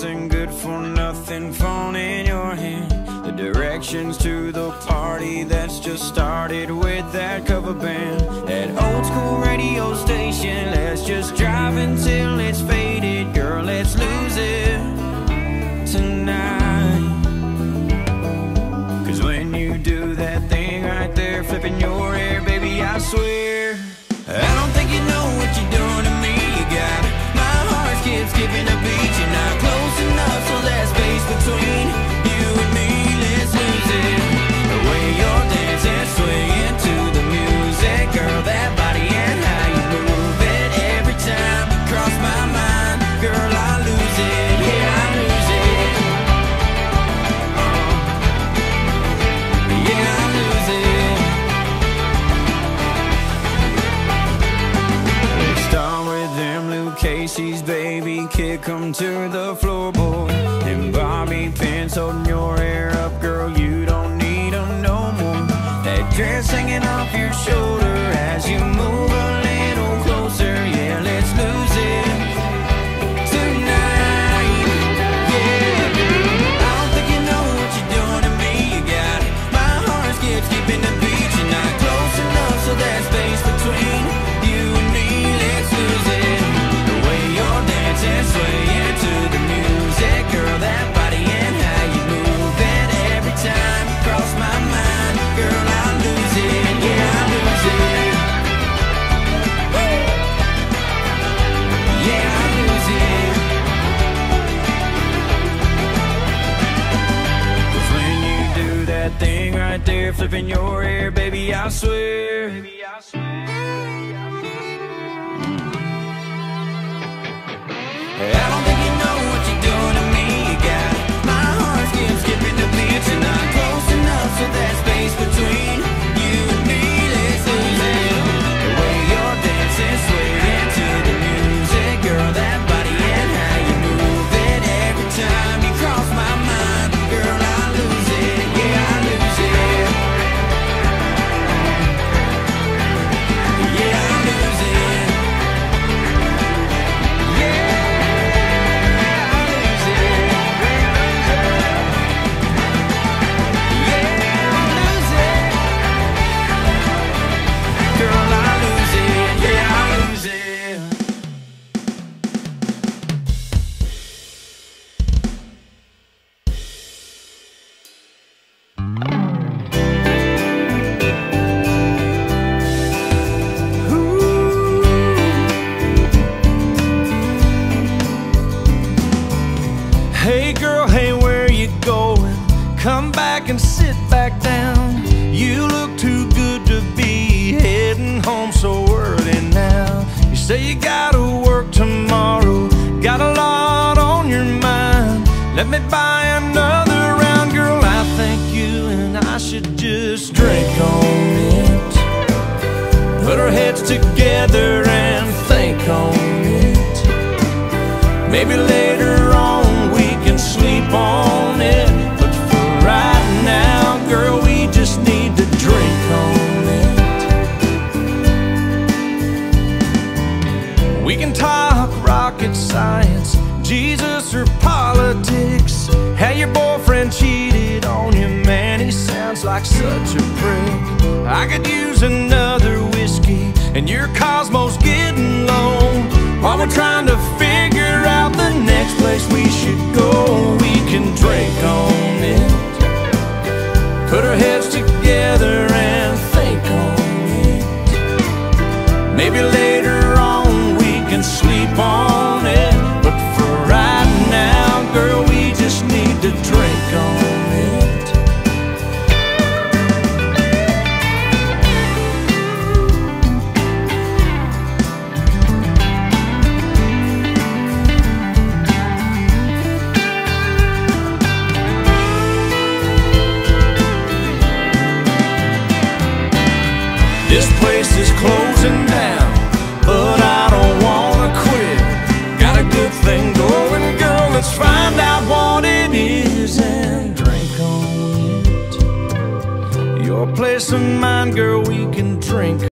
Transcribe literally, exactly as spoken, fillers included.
something good for nothing phone in your hand. The directions to the party that's just started with that cover band. That old school radio station, let's just drive until it's faded. Girl, let's lose it tonight. Cause when you do that thing right there, flipping your hair, baby, I swear I don't think you know what you're doing to me. You got my heart skips skipping a beat. You're not close enough, so that space between you and me, let's lose it. The way you're dancing, swaying to the music, girl, that body and how you move it. Every time you cross my mind, girl, I lose it. Yeah, I lose it. uh, Yeah, I lose it. Start with them Luke Casey's, baby, kick 'em to the floorboard. And bobby pins holding your hair up, girl, you don't need 'em no more. That dress hanging off your shoulder as you move a little closer. Yeah, let's lose it tonight. Yeah, I don't think you know what you're doing to me. You got my heart skips keeping the beat. You're not close enough, so that space between you and me, let's lose it. The way you're dancing, swaying to the music, girl, that body and how you move it. Every time you cross my mind, girl, I lose it. Yeah, I lose it. Yeah, I lose it. Cause when you do that thing right there, flipping your hair, baby, I swear, baby, I swear. I don't think you know what you're doing to me. You got my heart skips skipping the beat. You're not close enough, so that space between you and me, let's lose it. The way you're dancing, swaying to the music, girl, that body and how you move it. Every time you cross my mind, girl, I lose it. Yeah, I lose it. Yeah, I lose it. Yeah. Hey girl, hey, where you going? Come back and sit back down. You look too good to be heading home so early now. You say you gotta work tomorrow, got a lot on your mind. Let me buy another round, girl, I think you and I should just drink on it. Put our heads together and think on it. Maybe later on we can sleep on it, but for right now, girl, we just need to drink on it. We can talk rocket science, Jesus or politics. How your boyfriend cheated on you, man, he sounds like such a prick. I could use another whiskey, and your Cosmo's getting low. While we're trying to figure out the next place we should go, we can drink on it. Put our heads together and think on it. Maybe later on we can sleep on it, but for right now, girl, we just need to drink on it. This place is closing down, but I don't wanna quit. Got a good thing going, girl, let's find out what it is and drink on it. Your place of mine, girl, we can drink